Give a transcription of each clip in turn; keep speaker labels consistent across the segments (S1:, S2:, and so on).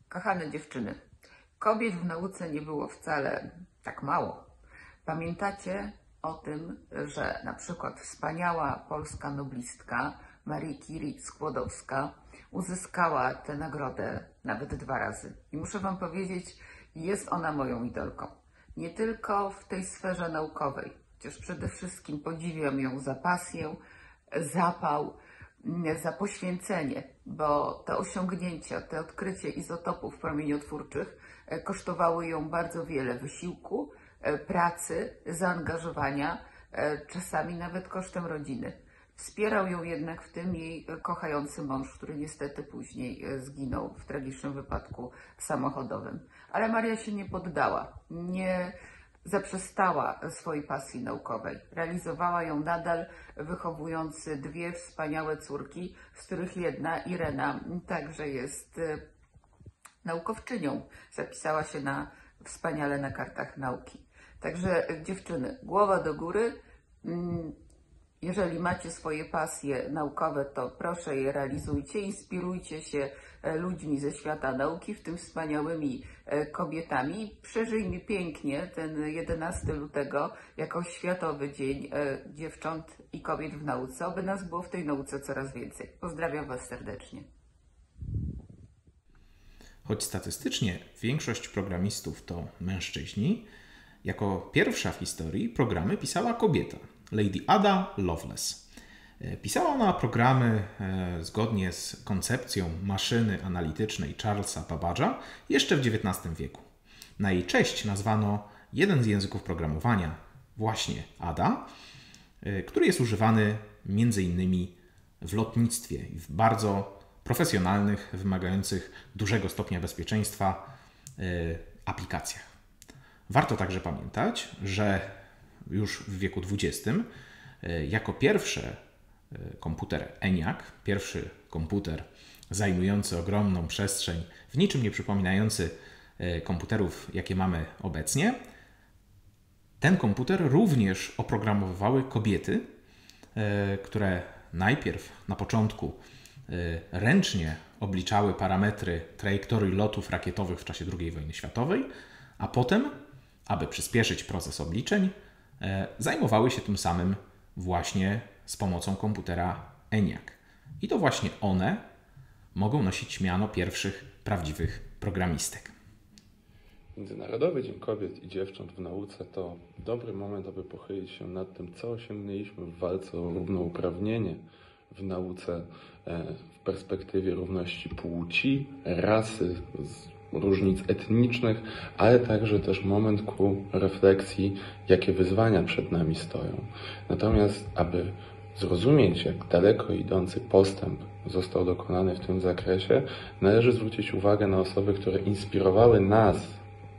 S1: Kochane dziewczyny, kobiet w nauce nie było wcale tak mało. Pamiętacie o tym, że na przykład wspaniała polska noblistka Marie Curie Skłodowska uzyskała tę nagrodę nawet 2 razy. I muszę Wam powiedzieć, jest ona moją idolką. Nie tylko w tej sferze naukowej, chociaż przede wszystkim podziwiam ją za pasję, zapał, za poświęcenie, bo te osiągnięcia, te odkrycie izotopów promieniotwórczych kosztowały ją bardzo wiele wysiłku, pracy, zaangażowania, czasami nawet kosztem rodziny. Wspierał ją jednak w tym jej kochający mąż, który niestety później zginął w tragicznym wypadku samochodowym. Ale Maria się nie poddała, nie zaprzestała swojej pasji naukowej. Realizowała ją nadal, wychowując 2 wspaniałe córki, z których jedna, Irena, także jest naukowczynią. Zapisała się wspaniale na kartach nauki. Także dziewczyny, głowa do góry. Jeżeli macie swoje pasje naukowe, to proszę je realizujcie, inspirujcie się ludźmi ze świata nauki, w tym wspaniałymi kobietami. Przeżyjmy pięknie ten 11 lutego jako Światowy Dzień Dziewcząt i Kobiet w Nauce, aby nas było w tej nauce coraz więcej. Pozdrawiam Was serdecznie.
S2: Choć statystycznie większość programistów to mężczyźni, jako pierwsza w historii programy pisała kobieta, Lady Ada Lovelace. Pisała ona programy zgodnie z koncepcją maszyny analitycznej Charlesa Babbage'a jeszcze w XIX wieku. Na jej cześć nazwano jeden z języków programowania, właśnie Ada, który jest używany m.in. w lotnictwie i w bardzo profesjonalnych, wymagających dużego stopnia bezpieczeństwa aplikacjach. Warto także pamiętać, że już w wieku XX jako pierwszy komputer ENIAC, pierwszy komputer zajmujący ogromną przestrzeń, w niczym nie przypominający komputerów, jakie mamy obecnie, ten komputer również oprogramowywały kobiety, które najpierw na początku ręcznie obliczały parametry trajektorii lotów rakietowych w czasie II wojny światowej, a potem, aby przyspieszyć proces obliczeń, zajmowały się tym samym właśnie z pomocą komputera ENIAC. I to właśnie one mogą nosić miano pierwszych prawdziwych programistek.
S3: Międzynarodowy Dzień Kobiet i Dziewcząt w Nauce to dobry moment, aby pochylić się nad tym, co osiągnęliśmy w walce o równouprawnienie w nauce w perspektywie równości płci, rasy, różnic etnicznych, ale także też moment ku refleksji, jakie wyzwania przed nami stoją. Natomiast, aby zrozumieć, jak daleko idący postęp został dokonany w tym zakresie, należy zwrócić uwagę na osoby, które inspirowały nas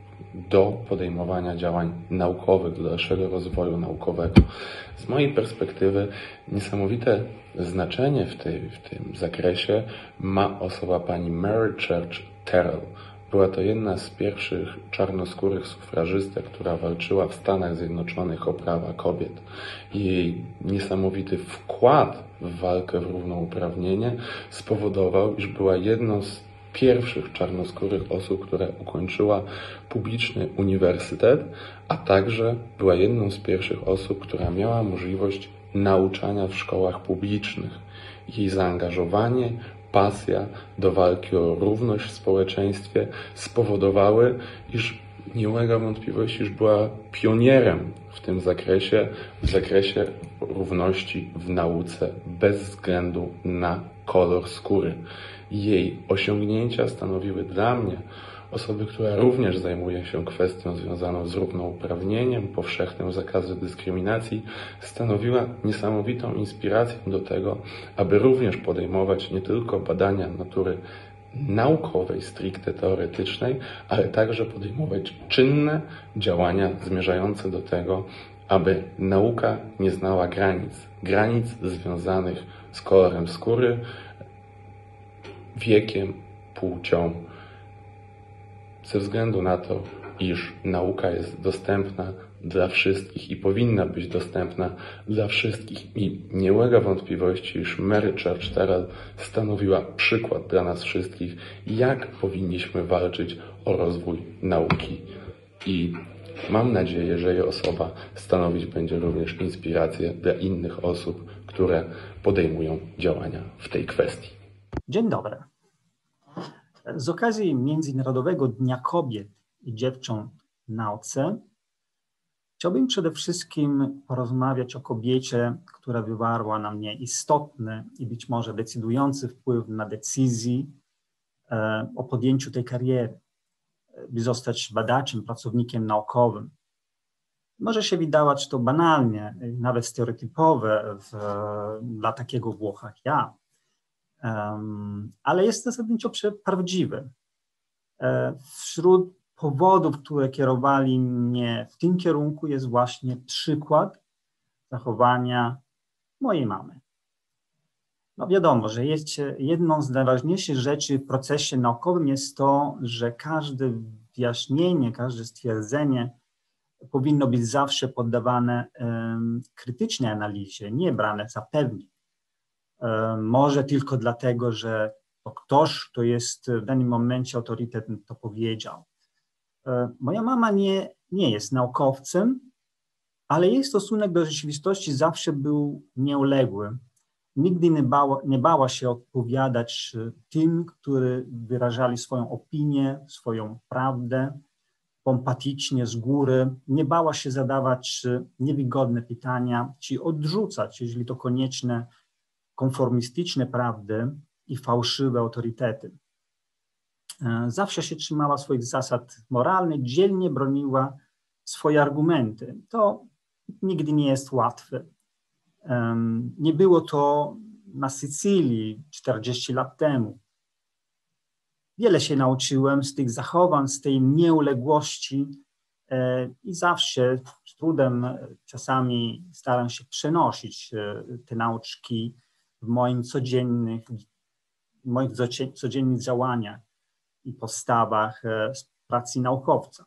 S3: do podejmowania działań naukowych, do dalszego rozwoju naukowego. Z mojej perspektywy niesamowite znaczenie w tym zakresie ma osoba pani Mary Church Terrell. Była to jedna z pierwszych czarnoskórych sufrażystek, która walczyła w Stanach Zjednoczonych o prawa kobiet. Jej niesamowity wkład w walkę w równouprawnienie spowodował, iż była jedną z pierwszych czarnoskórych osób, która ukończyła publiczny uniwersytet, a także była jedną z pierwszych osób, która miała możliwość nauczania w szkołach publicznych. Jej zaangażowanie, pasja do walki o równość w społeczeństwie spowodowały, iż nie ulega wątpliwości, iż była pionierem w tym zakresie, w zakresie równości w nauce bez względu na kolor skóry. Jej osiągnięcia stanowiły dla mnie, osoby, która również zajmuje się kwestią związaną z równouprawnieniem, powszechnym zakazem dyskryminacji, stanowiła niesamowitą inspirację do tego, aby również podejmować nie tylko badania natury naukowej, stricte teoretycznej, ale także podejmować czynne działania zmierzające do tego, aby nauka nie znała granic związanych z kolorem skóry, wiekiem, płcią, ze względu na to, iż nauka jest dostępna dla wszystkich i powinna być dostępna dla wszystkich. I nie ulega wątpliwości, iż Mary Church Terrell stanowiła przykład dla nas wszystkich, jak powinniśmy walczyć o rozwój nauki. I mam nadzieję, że jej osoba stanowić będzie również inspirację dla innych osób, które podejmują działania w tej kwestii.
S4: Dzień dobry. Z okazji Międzynarodowego Dnia Kobiet i Dziewcząt w Nauce chciałbym przede wszystkim porozmawiać o kobiecie, która wywarła na mnie istotny i być może decydujący wpływ na decyzję o podjęciu tej kariery, by zostać badaczem, pracownikiem naukowym. Może się wydawać to banalnie, nawet stereotypowe dla takiego Włocha jak ja, ale jest zasadniczo prawdziwe. Wśród powodów, które kierowali mnie w tym kierunku, jest właśnie przykład zachowania mojej mamy. No wiadomo, że jedną z najważniejszych rzeczy w procesie naukowym jest to, że każde wyjaśnienie, każde stwierdzenie powinno być zawsze poddawane krytycznej analizie, nie brane za pewnik. Może tylko dlatego, że to ktoś, kto jest w danym momencie autorytetem, to powiedział. Moja mama nie jest naukowcem, ale jej stosunek do rzeczywistości zawsze był nieuległy. Nigdy nie bała się odpowiadać tym, którzy wyrażali swoją opinię, swoją prawdę, pompatycznie, z góry. Nie bała się zadawać niewygodne pytania, czy odrzucać, jeżeli to konieczne, konformistyczne prawdy i fałszywe autorytety. Zawsze się trzymała swoich zasad moralnych, dzielnie broniła swoje argumenty. To nigdy nie jest łatwe. Nie było to na Sycylii 40 lat temu. Wiele się nauczyłem z tych zachowań, z tej nieuległości i zawsze z trudem czasami staram się przenosić te nauczki w moich codziennych działaniach i postawach z pracy naukowca.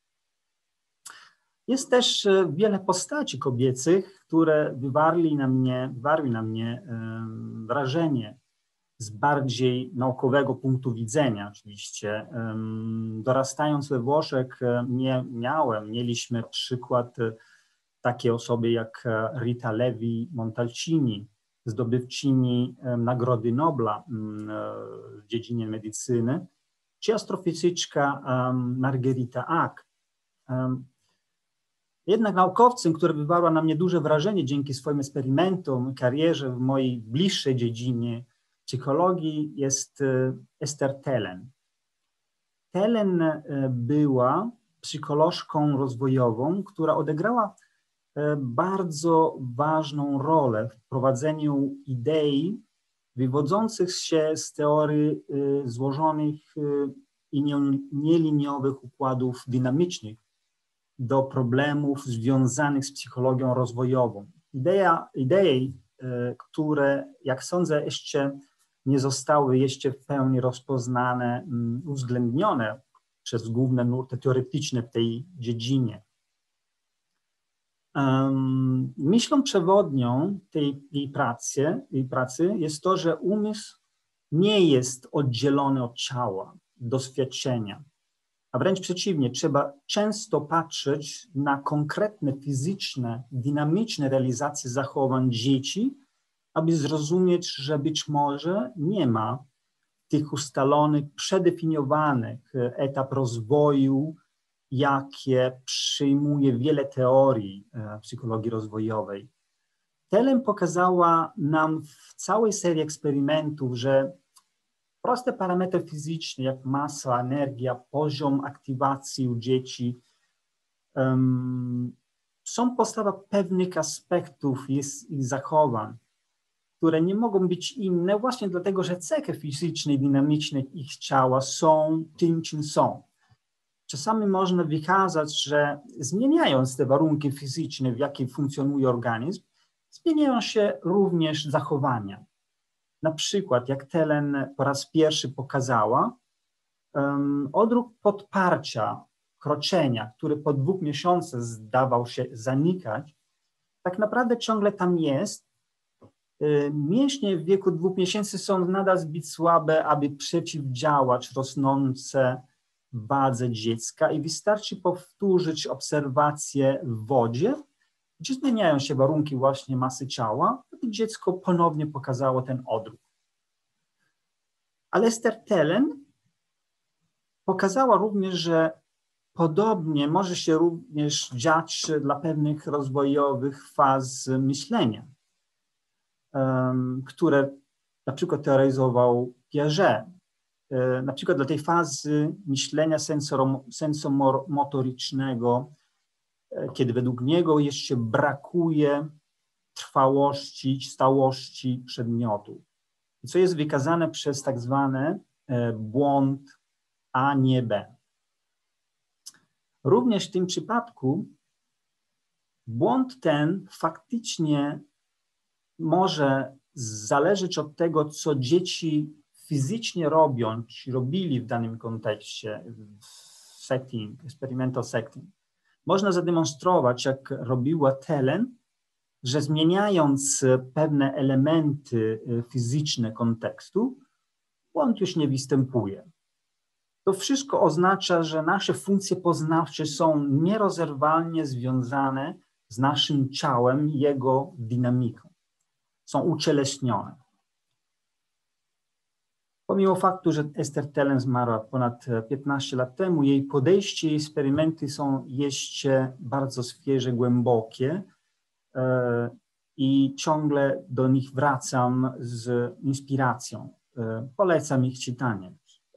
S4: Jest też wiele postaci kobiecych, które wywarły na mnie wrażenie z bardziej naukowego punktu widzenia oczywiście. Dorastając we Włoszech mieliśmy przykład takiej osoby jak Rita Levi-Montalcini, zdobywczyni Nagrody Nobla w dziedzinie medycyny, czy astrofizyczka Margherita Hack. Jednak naukowcem, który wywarła na mnie duże wrażenie dzięki swoim eksperymentom, karierze w mojej bliższej dziedzinie psychologii jest Esther Telen. Telen była psycholożką rozwojową, która odegrała bardzo ważną rolę w prowadzeniu idei wywodzących się z teorii złożonych i nieliniowych układów dynamicznych do problemów związanych z psychologią rozwojową. Idei, które, jak sądzę, jeszcze nie zostały w pełni rozpoznane, uwzględnione przez główne nurty teoretyczne w tej dziedzinie. Myślą przewodnią jej pracy jest to, że umysł nie jest oddzielony od ciała, doświadczenia, a wręcz przeciwnie, trzeba często patrzeć na konkretne fizyczne, dynamiczne realizacje zachowań dzieci, aby zrozumieć, że być może nie ma tych ustalonych, przedefiniowanych etap rozwoju, jakie przyjmuje wiele teorii psychologii rozwojowej. Telen pokazała nam w całej serii eksperymentów, że proste parametry fizyczne, jak masa, energia, poziom aktywacji u dzieci, są podstawą pewnych aspektów ich zachowań, które nie mogą być inne właśnie dlatego, że cechy fizyczne i dynamiczne ich ciała są tym, czym są. Czasami można wykazać, że zmieniając te warunki fizyczne, w jakich funkcjonuje organizm, zmieniają się również zachowania. Na przykład, jak Telen po raz pierwszy pokazała, odruch podparcia, kroczenia, który po 2 miesiącach zdawał się zanikać, tak naprawdę ciągle tam jest. Mięśnie w wieku 2 miesięcy są nadal zbyt słabe, aby przeciwdziałać rosnącej wadze dziecka i wystarczy powtórzyć obserwację w wodzie, gdzie zmieniają się warunki właśnie masy ciała, aby dziecko ponownie pokazało ten odruch. Ale Esther Telen pokazała również, że podobnie może się również dziać dla pewnych rozwojowych faz myślenia, które na przykład teoryzował Piaget. Na przykład dla tej fazy myślenia sensomotorycznego, kiedy według niego jeszcze brakuje trwałości, stałości przedmiotu, co jest wykazane przez tak zwany błąd A, nie B. Również w tym przypadku błąd ten faktycznie może zależeć od tego, co dzieci fizycznie robią, czy robili w danym kontekście, experimental setting. Można zademonstrować, jak robiła Telen, że zmieniając pewne elementy fizyczne kontekstu, błąd już nie występuje. To wszystko oznacza, że nasze funkcje poznawcze są nierozerwalnie związane z naszym ciałem i jego dynamiką. Są ucieleśnione. Pomimo faktu, że Esther Telen zmarła ponad 15 lat temu, jej podejście i eksperymenty są jeszcze bardzo świeże, głębokie i ciągle do nich wracam z inspiracją. Polecam ich czytanie.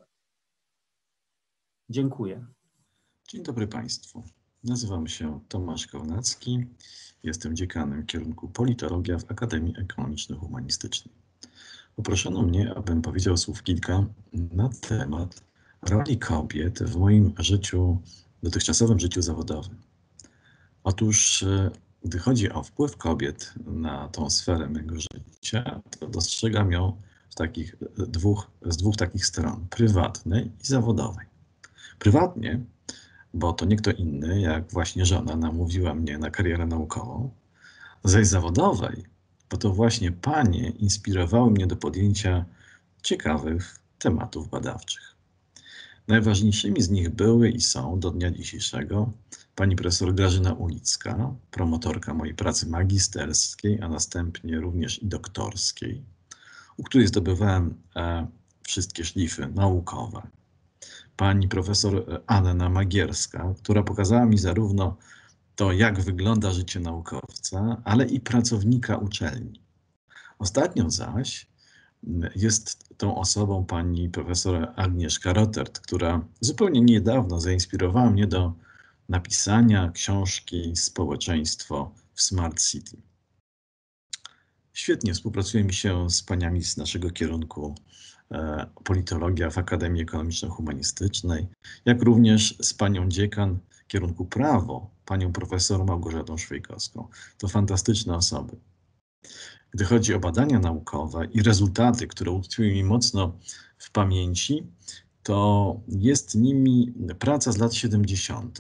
S4: Dziękuję.
S5: Dzień dobry Państwu. Nazywam się Tomasz Kownacki. Jestem dziekanem kierunku politologia w Akademii Ekonomiczno-Humanistycznej. Poproszono mnie, abym powiedział słów kilka na temat roli kobiet w moim życiu, dotychczasowym życiu zawodowym. Otóż, gdy chodzi o wpływ kobiet na tą sferę mego życia, to dostrzegam ją z dwóch takich stron, prywatnej i zawodowej. Prywatnie, bo to nie kto inny, jak właśnie żona namówiła mnie na karierę naukową, zaś zawodowej, bo to właśnie panie inspirowały mnie do podjęcia ciekawych tematów badawczych. Najważniejszymi z nich były i są do dnia dzisiejszego pani profesor Grażyna Ulicka, promotorka mojej pracy magisterskiej, a następnie również i doktorskiej, u której zdobywałem wszystkie szlify naukowe. Pani profesor Anna Magierska, która pokazała mi zarówno to, jak wygląda życie naukowca, ale i pracownika uczelni. Ostatnią zaś jest tą osobą pani profesor Agnieszka Rotert, która zupełnie niedawno zainspirowała mnie do napisania książki Społeczeństwo w Smart City. Świetnie współpracuje mi się z paniami z naszego kierunku politologia w Akademii Ekonomiczno-Humanistycznej, jak również z panią dziekan kierunku prawo, panią profesor Małgorzatą Szwejkowską. To fantastyczne osoby. Gdy chodzi o badania naukowe i rezultaty, które utkwiły mi mocno w pamięci, to jest nimi praca z lat 70.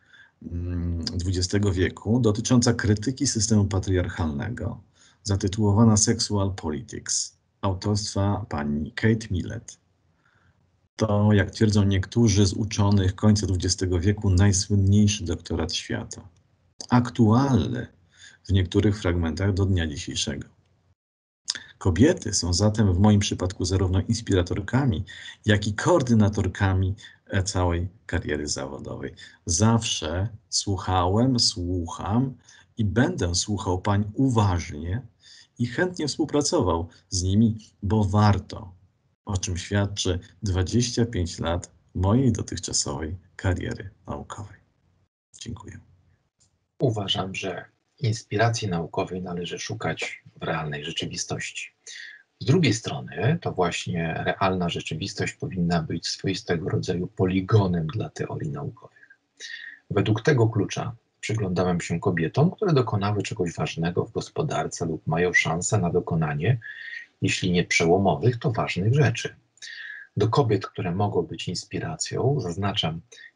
S5: XX wieku dotycząca krytyki systemu patriarchalnego, zatytułowana Sexual Politics, autorstwa pani Kate Millett. To, jak twierdzą niektórzy z uczonych końca XX wieku, najsłynniejszy doktorat świata. Aktualny w niektórych fragmentach do dnia dzisiejszego. Kobiety są zatem w moim przypadku zarówno inspiratorkami, jak i koordynatorkami całej kariery zawodowej. Zawsze słucham i będę słuchał pań uważnie i chętnie współpracował z nimi, bo warto, o czym świadczy 25 lat mojej dotychczasowej kariery naukowej. Dziękuję.
S6: Uważam, że inspiracji naukowej należy szukać w realnej rzeczywistości. Z drugiej strony, to właśnie realna rzeczywistość powinna być swoistego rodzaju poligonem dla teorii naukowych. Według tego klucza przyglądałem się kobietom, które dokonały czegoś ważnego w gospodarce lub mają szansę na dokonanie, jeśli nie przełomowych, to ważnych rzeczy. Do kobiet, które mogą być inspiracją, zaznaczam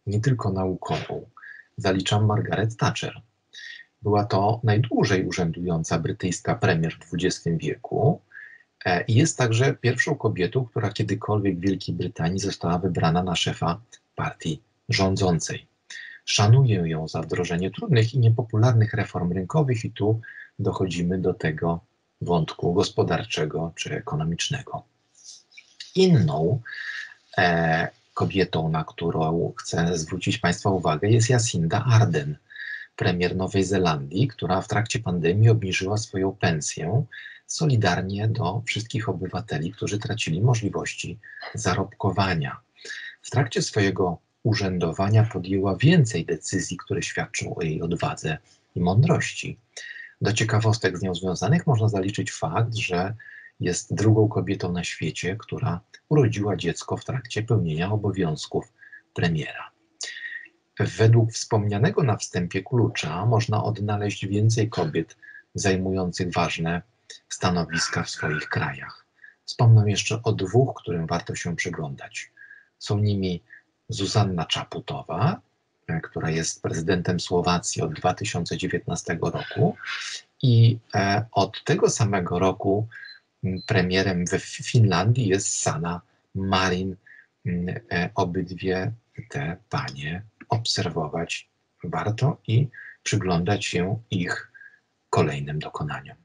S6: nie tylko naukową. Zaliczam Margaret Thatcher. Była to najdłużej urzędująca brytyjska premier w XX wieku i jest także pierwszą kobietą, która kiedykolwiek w Wielkiej Brytanii została wybrana na szefa partii rządzącej. Szanuję ją za wdrożenie trudnych i niepopularnych reform rynkowych i tu dochodzimy do tego wątku gospodarczego czy ekonomicznego. Inną kobietą, na którą chcę zwrócić Państwa uwagę, jest Jacinda Ardern, premier Nowej Zelandii, która w trakcie pandemii obniżyła swoją pensję solidarnie do wszystkich obywateli, którzy tracili możliwości zarobkowania. W trakcie swojego urzędowania podjęła więcej decyzji, które świadczą o jej odwadze i mądrości. Do ciekawostek z nią związanych można zaliczyć fakt, że jest drugą kobietą na świecie, która urodziła dziecko w trakcie pełnienia obowiązków premiera. Według wspomnianego na wstępie klucza można odnaleźć więcej kobiet zajmujących ważne stanowiska w swoich krajach. Wspomnę jeszcze o dwóch, którym warto się przyglądać. Są nimi Zuzanna Czaputowa, która jest prezydentem Słowacji od 2019 roku i od tego samego roku premierem w Finlandii jest Sanna Marin. Obydwie te panie obserwować warto i przyglądać się ich kolejnym dokonaniom.